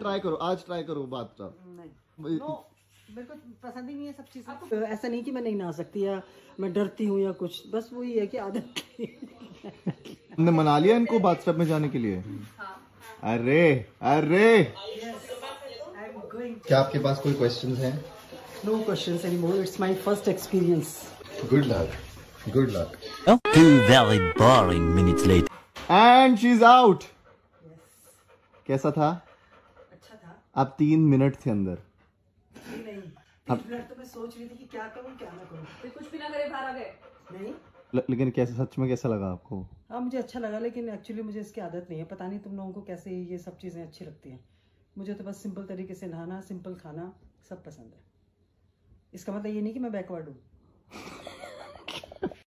Try करो, आज try करो बाथटब। नहीं नो, मेरे को पसंद ही नहीं है सब चीजें। ऐसा नहीं कि मैं नहीं नहा सकती या मैं डरती हूँ या कुछ, बस वही है कि आदत। हमने मना लिया इनको बाथटब में जाने के लिए। अरे अरे क्या आपके पास कोई क्वेश्चंस हैं? No questions anymore, it's my first experience. Good luck, good luck. 2 very boring minutes later. And she is out. कैसा था? अच्छा था। आप 3 मिनट थे अंदर। नहीं, 3 मिनट तो मैं सोच रही थी कि क्या करूं क्या ना करूं, फिर कुछ भी ना करे बाहर आ गए। नहीं लेकिन कैसे, सच में कैसा लगा आपको? हाँ मुझे अच्छा लगा, लेकिन एक्चुअली मुझे इसकी आदत नहीं है। पता नहीं तुम लोगों को कैसे ये सब चीज़ें अच्छी लगती हैं। मुझे तो बस सिंपल तरीके से नहाना, सिंपल खाना सब पसंद है। इसका मतलब ये नहीं कि मैं बैकवर्ड हूँ।